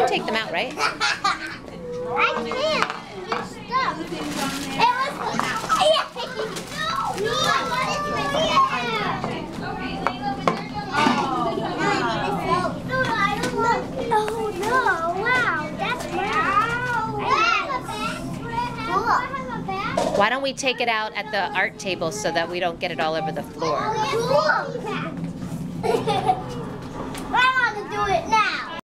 take them out, right? I can't. You're stuck. It was. No. Oh no! Wow, that's wow. Why don't we take it out at the art table so that we don't get it all over the floor? Cool.